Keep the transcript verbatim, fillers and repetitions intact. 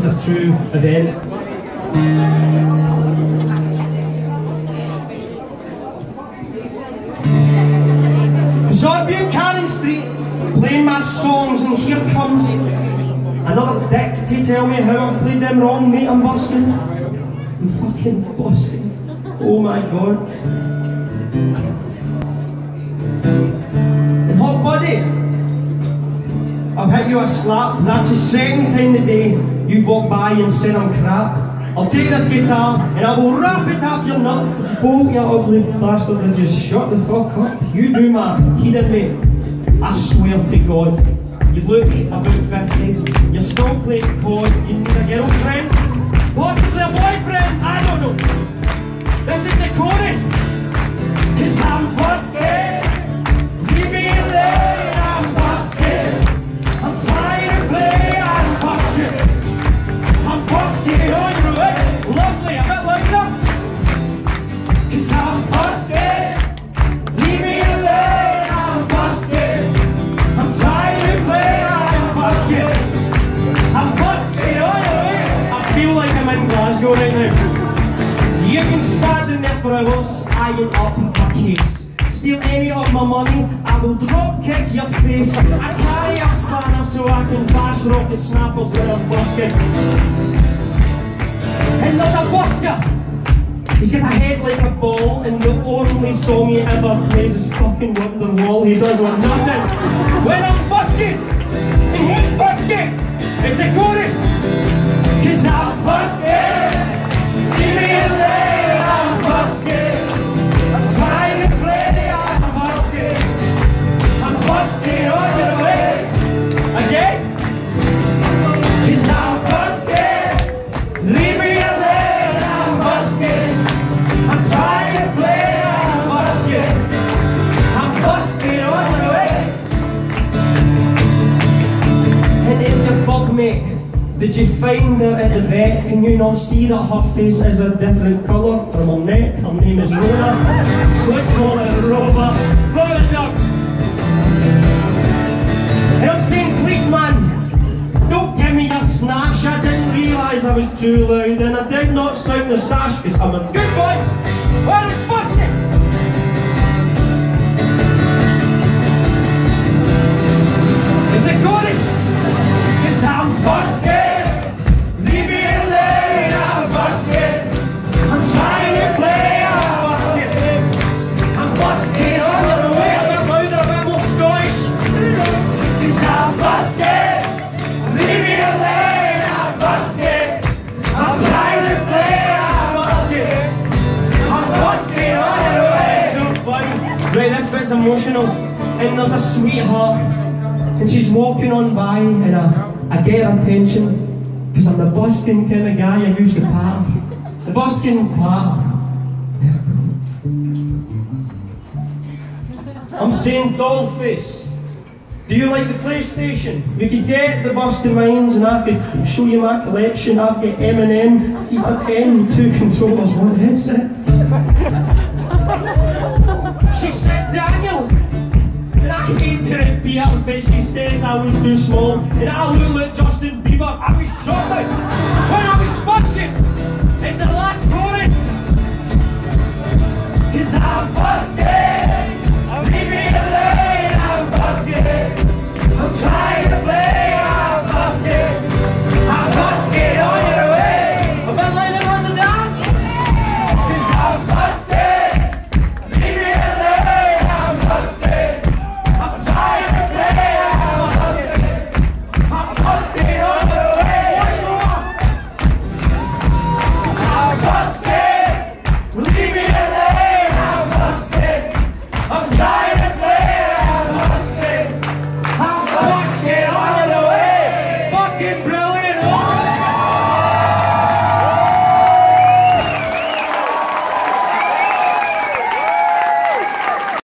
a true event. I was on Buchanan Street, playing my songs, and here comes another dick to tell me how I've played them wrong, mate. I'm busking. I'm fucking busking. Oh my god. And hot buddy, I've hit you a slap. That's the second time today you've walked by and said I'm crap. I'll take this guitar and I will wrap it up your nut. Oh, you ugly bastard, and just shut the fuck up. You do, man. He did, mate. I swear to God. You look about fifty. You're still playing chord. You need a girlfriend. Possibly a boyfriend. I don't know. This is the chorus. Cause I'm busted. Leave me alone. I'm busted. I'm trying to play. I'm busted. I'm busted on your way. Lovely. A bit louder. Cause I'm busted. Leave me alone. I'm busted. I'm trying to play. I'm busted. I'm busted on your way. I feel like I'm in Glasgow right now. You can stand in there for hours, eyeing up my case. Steal any of my money, I will drop kick your face. I carry a spanner so I can bash rocket snappers with a busket. And there's a busker. He's got a head like a ball, and the only song he ever plays is fucking Wonderwall. He does want nothing. When I'm busking, and he's busking, it's the chorus. Cause I'm busking. Give me a leg, I'm busted. I'm trying to play, I'm busted. I'm busted on your way. Again? Cause I'm busted. Leave me a leg, I'm busted. I'm trying to play, I'm busted. I'm busted on your way. And it's the bug, mate. Did you find her at the vet? Can you not see that her face is a different colour from her neck? Her name is Rona. Let's call it Rover. Blow it up. And I'm saying, policeman, don't give me your snatch. I didn't realise I was too loud, and I did not sound the sash because I'm a good boy. Well, it's busted. It's a chorus. Cause I'm busted. Right, this bit's emotional, and there's a sweetheart, and she's walking on by, and I, I get her attention, because I'm the busking kind of guy I used to part. The busking part. I'm saying, Dollface, do you like the PlayStation? We could get the busting mines, and I could show you my collection. I've got M and M, FIFA ten, two controllers, one headset. She said, Daniel, and I hate to repeat it, but she says I was too small, and I look like Justin Bieber. I was shot out when I was busted. It's the last chorus. Cause I'm busted. Leave me alone, I'm busted. I'm trying to play, I'm busted. I'm busted on your way. I've been laying on the down. Cause I'm busted. Fucking